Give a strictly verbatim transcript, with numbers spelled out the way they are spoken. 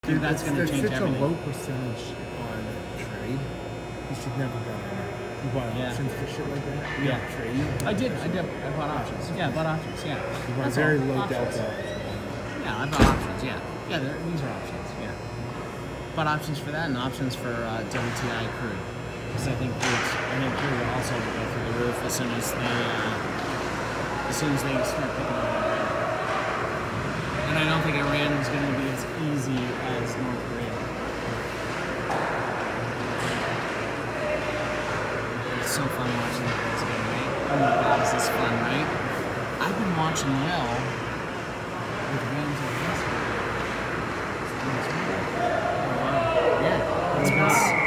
Dude, that's going to change such everything. a low percentage on trade. You should never go in there. You buy Yeah. options for shit like that. You Yeah. don't trade. I did. I did. I bought options. Yeah, I bought options. Yeah. You buy That's very all. low Options. delta. Yeah, I bought options. Yeah. Yeah, they're- these are options. Yeah. Bought options for that and options for uh, W T I crude. Because I think crude, I think crude will also go through the roof as soon as they, uh, as soon as they start picking up Iran. And I don't think Iran is going to be as easy as North Korea. It's so fun watching the Bulls game, right? Oh my God, is this fun, right? I've been watching Will with Rams and Husky. Oh wow, yeah, it's been.